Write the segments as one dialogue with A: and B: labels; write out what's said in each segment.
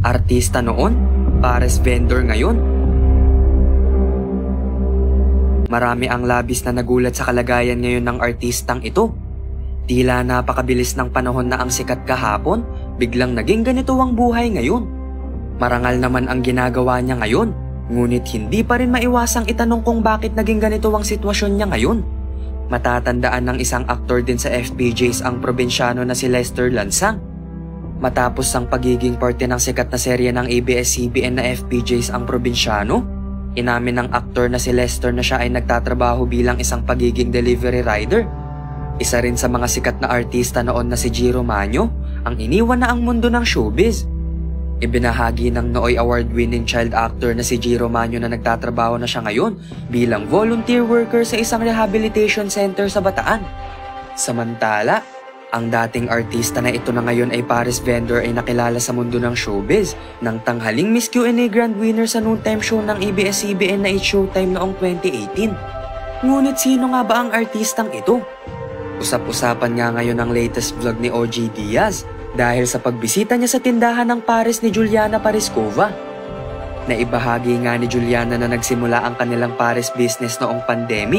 A: Artista noon, pares vendor ngayon. Marami ang labis na nagulat sa kalagayan ngayon ng artistang ito. Tila napakabilis ng panahon na ang sikat kahapon, biglang naging ganito ang buhay ngayon. Marangal naman ang ginagawa niya ngayon, ngunit hindi pa rin maiwasang itanong kung bakit naging ganito ang sitwasyon niya ngayon. Matatandaan ng isang aktor din sa FPJs ang probinsyano na si Lester Lansang. Matapos ang pagiging parte ng sikat na serye ng ABS-CBN na FPJs ang probinsyano, inamin ng aktor na si Lester na siya ay nagtatrabaho bilang isang pagiging delivery rider. Isa rin sa mga sikat na artista noon na si Jiro Manyo ang iniwan na ang mundo ng showbiz. Ibinahagi ng Nooy Award-winning child actor na si Jiro Manyo na nagtatrabaho na siya ngayon bilang volunteer worker sa isang rehabilitation center sa Bataan. Samantala, ang dating artista na ito na ngayon ay pares vendor ay nakilala sa mundo ng showbiz ng tanghaling Miss Q&A Grand Winner sa noontime show ng ABS-CBN na It's Showtime noong 2018. Ngunit sino nga ba ang artistang ito? Usap-usapan nga ngayon ang latest vlog ni OG Diaz dahil sa pagbisita niya sa tindahan ng pares ni Juliana Pareskova. Naibahagi nga ni Juliana na nagsimula ang kanilang pares business noong pandemic.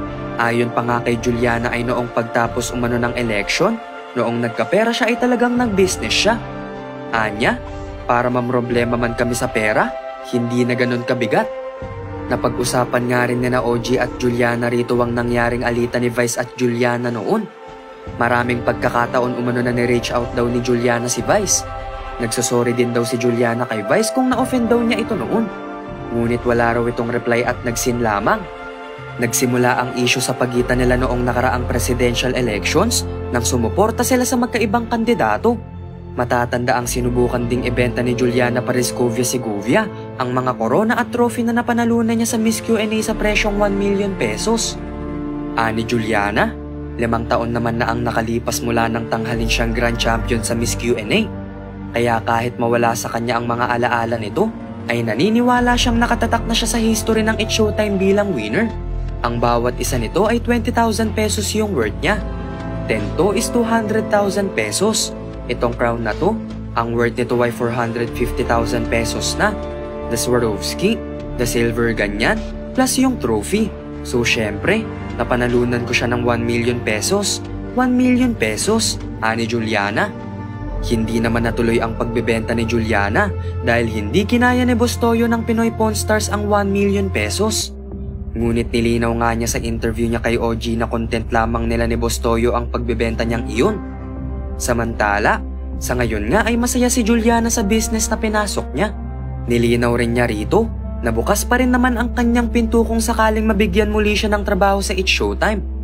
A: Ayon pa nga kay Juliana ay noong pagtapos umano ng election, noong nagkapera siya ay talagang nag-business siya. Anya, para mamroblema man kami sa pera, hindi na ganun kabigat. Napag-usapan nga rin na OG at Juliana rito ang nangyaring alitan ni Vice at Juliana noon. Maraming pagkakataon umano na ni-reach out daw ni Juliana si Vice. Nagsasorry din daw si Juliana kay Vice kung na-offend daw niya ito noon. Ngunit wala raw itong reply at nagsin lamang. Nagsimula ang issue sa pagitan nila noong nakaraang presidential elections nang sumuporta sila sa magkaibang kandidato. Matatanda ang sinubukan ding ibenta ni Juliana Pareskova Segovia ang mga corona at trophy na napanalunan niya sa Miss Q&A sa presyong 1 million pesos. Ani Juliana, 5 taon naman na ang nakalipas mula ng tanghalin siyang grand champion sa Miss Q&A. Kaya kahit mawala sa kanya ang mga alaala nito, ay naniniwala siyang nakatatak na siya sa history ng It's Showtime bilang winner. Ang bawat isa nito ay 20,000 pesos yung worth niya. 10 to is 200,000 pesos. Itong crown na to, ang worth nito ay 450,000 pesos na. The Swarovski, the silver ganyan, plus yung trophy. So syempre, napanalunan ko siya ng 1 million pesos. 1 million pesos, ani Juliana. Hindi naman natuloy ang pagbebenta ni Juliana dahil hindi kinaya ni Boss Toyo ng Pinoy Pawn Stars ang 1 million pesos. Ngunit nilinaw nga niya sa interview niya kay OG na content lamang nila ni Boss Toyo ang pagbebenta niyang iyon. Samantala, sa ngayon nga ay masaya si Juliana sa business na pinasok niya. Nilinaw rin niya rito na bukas pa rin naman ang kanyang pinto kung sakaling mabigyan muli siya ng trabaho sa It's Showtime.